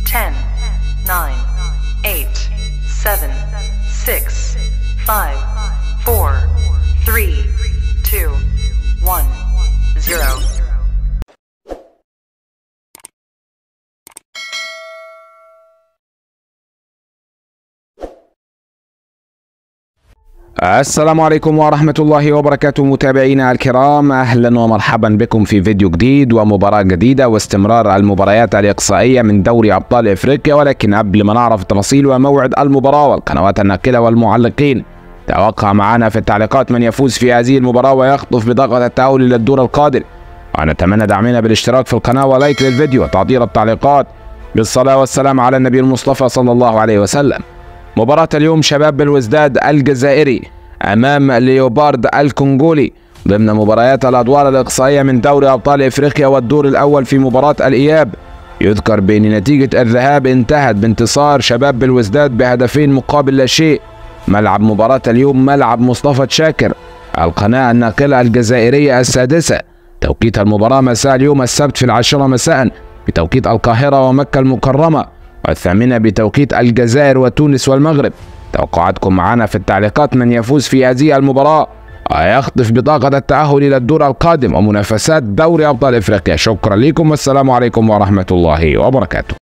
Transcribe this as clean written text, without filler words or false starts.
10, 9, 8, 7, 6, 5, 4, 3, 2, 1, 0. السلام عليكم ورحمة الله وبركاته متابعينا الكرام، أهلا ومرحبا بكم في فيديو جديد ومباراة جديدة واستمرار المباريات الإقصائية من دوري أبطال إفريقيا. ولكن قبل ما نعرف التفاصيل وموعد المباراة والقنوات الناقلة والمعلقين، توقع معنا في التعليقات من يفوز في هذه المباراة ويخطف بطاقة التأهل إلى الدور القادم. ونتمنى دعمنا بالاشتراك في القناة ولايك للفيديو وتعطيل التعليقات بالصلاة والسلام على النبي المصطفى صلى الله عليه وسلم. مباراة اليوم شباب بلوزداد الجزائري أمام ليوبارد الكونغولي ضمن مباريات الأدوار الإقصائية من دوري أبطال إفريقيا والدور الأول. في مباراة الإياب يذكر بأن نتيجة الذهاب انتهت بانتصار شباب بلوزداد بهدفين مقابل لا شيء. ملعب مباراة اليوم ملعب مصطفى شاكر، القناة الناقلة الجزائرية السادسة. توقيت المباراة مساء اليوم السبت في 10 مساء بتوقيت القاهرة ومكة المكرمة، والثامنة بتوقيت الجزائر وتونس والمغرب. توقعاتكم معنا في التعليقات من يفوز في هذه المباراة ويخطف بطاقة التأهل إلى الدور القادم ومنافسات دوري أبطال إفريقيا. شكرا لكم والسلام عليكم ورحمة الله وبركاته.